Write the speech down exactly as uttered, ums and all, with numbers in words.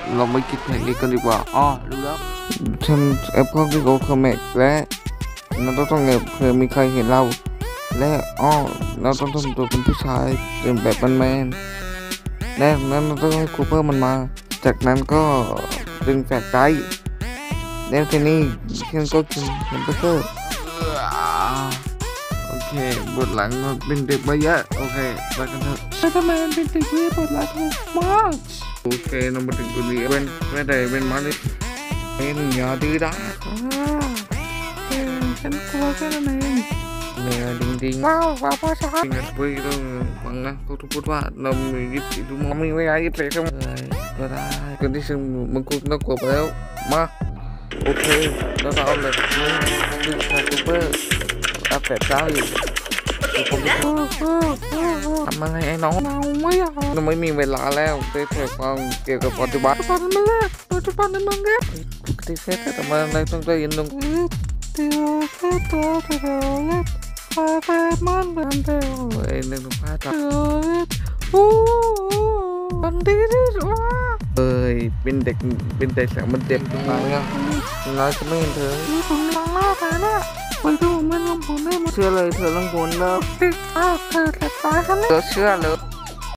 เราไม่คิดแผนนี้กันดีกว่าอ๋อรู้แล้วฉันแอบเข้าที่โอเคแม็กและเราต้องต้องแอบเผื่อมีใครเห็นเราและอ๋อเราต้องทำตัวเป็นผู้ชายเป็นแบบแมนๆและนั้นเราต้องให้คูเปอร์มันมาจากนั้นก็ดึงแฟลชไดรฟ์แล้วทีนี้ฉันก็กินแฮมเบอร์เกอร์โอเคบทหลังเป็นเด็กมาเยอะโอเคไปกันเถอะสไปเดอร์แมนเป็นเด็กเยอะบทหลังมากโอเคเรามาถึงตัวนี้เป็นไม่ได้เป็นมาเลยเป็นอย่าดื้อด้าฉันกลัวแค่นั้นเองเนี่ยจริงๆว้าวว้าวพ่อชายงั้นไปต้องฟังนะเขาทุกพูดว่าเรามียิบสิทุกมันมีเวลายิบสิทั้งก็ได้กันที่ซึ่งมันกูน่ากลัวไปแล้วมาโอเคเราจะเอาเลยนี่คือคาคูเปอร์อาแฝดเจ้าอยู่ผมทำอะไรไอ้น้องเราไม่เอาเราไม่มีเวลาแล้วได้แต่ฟังเกี่ยวกับปัจจุบันปัจจุบันมันแรกปัจจุบันในเมืองแรกปกติเซ็ตแต่มาอะไรต้องใจเย็นลงเดี๋ยวแค่ตัวเดียวเล็กพาไปมันแบบเดียวไอ้หนึ่งพาตัดโอ้มันดีที่สุดเอ้ยเป็นเด็กเป็นเด็กแสงมันเจ็บตรงไหนอ่ะน้อยก็ไม่เห็นเธอผมมองหน้าเธอเนี่ยไปดูมันลงผลได้ไหมเชื่อเลยเธอลงผลแล้วอ้าวเธอแต่ตายค่ะเนี่ยเธอเชื่อเลย